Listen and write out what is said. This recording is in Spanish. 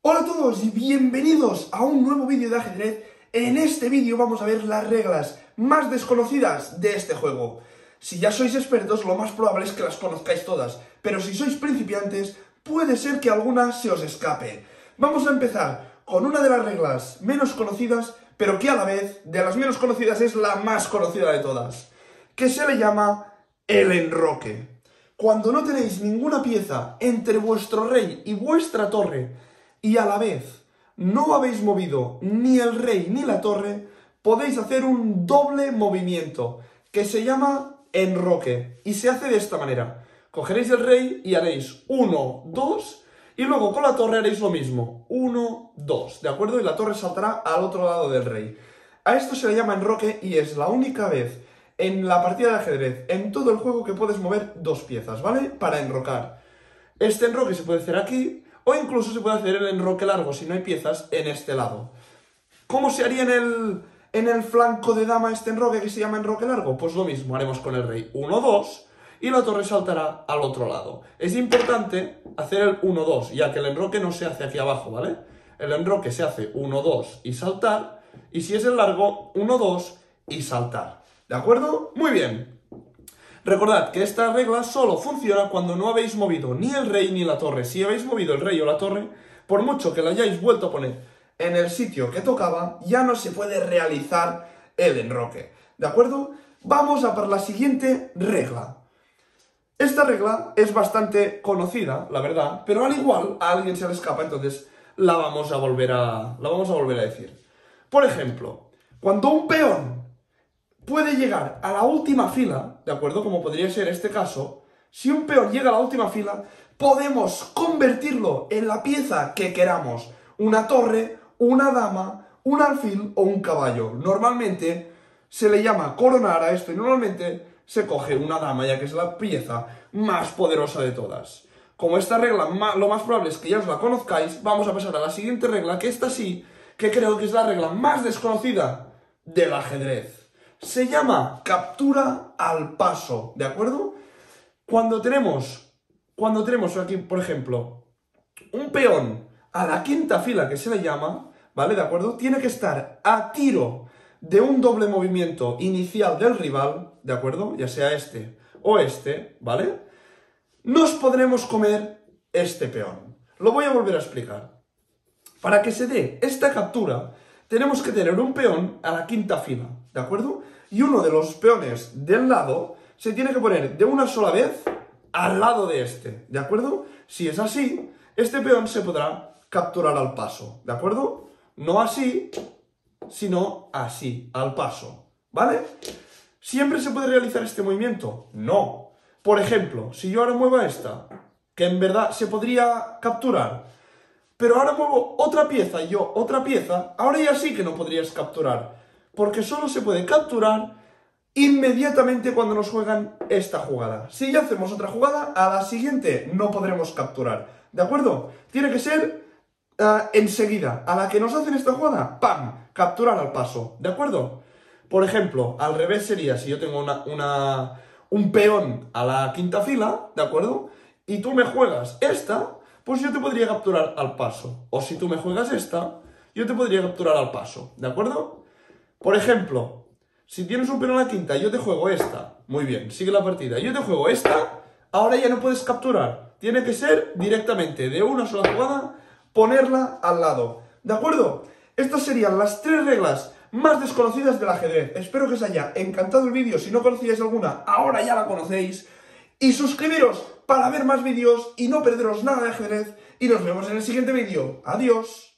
Hola a todos y bienvenidos a un nuevo vídeo de ajedrez. En este vídeo vamos a ver las reglas más desconocidas de este juego. Si ya sois expertos, lo más probable es que las conozcáis todas, pero si sois principiantes, puede ser que alguna se os escape. Vamos a empezar con una de las reglas menos conocidas, pero que a la vez, de las menos conocidas, es la más conocida de todas, que se le llama el enroque. Cuando no tenéis ninguna pieza entre vuestro rey y vuestra torre, y a la vez no habéis movido ni el rey ni la torre, podéis hacer un doble movimiento, que se llama enroque, y se hace de esta manera. Cogeréis el rey y haréis 1, 2, y luego con la torre haréis lo mismo, 1, 2, ¿de acuerdo? Y la torre saltará al otro lado del rey. A esto se le llama enroque y es la única vez en la partida de ajedrez, en todo el juego, que puedes mover dos piezas, ¿vale? Para enrocar. Este enroque se puede hacer aquí, o incluso se puede hacer el enroque largo, si no hay piezas, en este lado. ¿Cómo se haría en el flanco de dama este enroque que se llama enroque largo? Pues lo mismo, haremos con el rey 1, 2, y la torre saltará al otro lado. Es importante hacer el 1, 2, ya que el enroque no se hace aquí abajo, ¿vale? El enroque se hace 1, 2 y saltar, y si es el largo, 1, 2 y saltar. ¿De acuerdo? Muy bien. Recordad que esta regla solo funciona cuando no habéis movido ni el rey ni la torre. Si habéis movido el rey o la torre, por mucho que la hayáis vuelto a poner en el sitio que tocaba, ya no se puede realizar el enroque. ¿De acuerdo? Vamos a por la siguiente regla. Esta regla es bastante conocida, la verdad, pero al igual a alguien se le escapa, entonces la vamos a volver a decir. Por ejemplo, cuando un peón puede llegar a la última fila, ¿de acuerdo? Como podría ser este caso, si un peón llega a la última fila, podemos convertirlo en la pieza que queramos. Una torre, una dama, un alfil o un caballo. Normalmente se le llama coronar a esto y normalmente se coge una dama, ya que es la pieza más poderosa de todas. Como esta regla lo más probable es que ya os la conozcáis, vamos a pasar a la siguiente regla, que esta sí, que creo que es la regla más desconocida del ajedrez. Se llama captura al paso, ¿de acuerdo? Cuando tenemos aquí, por ejemplo, un peón a la quinta fila, que se le llama, ¿vale? ¿De acuerdo? Tiene que estar a tiro de un doble movimiento inicial del rival, ¿de acuerdo? Ya sea este o este, ¿vale? Nos podremos comer este peón. Lo voy a volver a explicar. Para que se dé esta captura, tenemos que tener un peón a la quinta fila, ¿de acuerdo? Y uno de los peones del lado se tiene que poner de una sola vez al lado de este, ¿de acuerdo? Si es así, este peón se podrá capturar al paso, ¿de acuerdo? No así, sino así, al paso, ¿vale? ¿Siempre se puede realizar este movimiento? No. Por ejemplo, si yo ahora muevo a esta, que en verdad se podría capturar, pero ahora muevo otra pieza y yo otra pieza, ahora ya sí que no podrías capturar, porque solo se puede capturar inmediatamente cuando nos juegan esta jugada. Si ya hacemos otra jugada, a la siguiente no podremos capturar, ¿de acuerdo? Tiene que ser enseguida, a la que nos hacen esta jugada, ¡pam!, capturar al paso, ¿de acuerdo? Por ejemplo, al revés sería, si yo tengo un peón a la quinta fila, ¿de acuerdo? Y tú me juegas esta, pues yo te podría capturar al paso. O si tú me juegas esta, yo te podría capturar al paso, ¿de acuerdo? Por ejemplo, si tienes un peón a la quinta y yo te juego esta, muy bien, sigue la partida, yo te juego esta, ahora ya no puedes capturar. Tiene que ser directamente, de una sola jugada, ponerla al lado, ¿de acuerdo? Estas serían las 3 reglas más desconocidas del ajedrez. Espero que os haya encantado el vídeo. Si no conocíais alguna, ahora ya la conocéis. Y suscribiros para ver más vídeos y no perderos nada de ajedrez. Y nos vemos en el siguiente vídeo. ¡Adiós!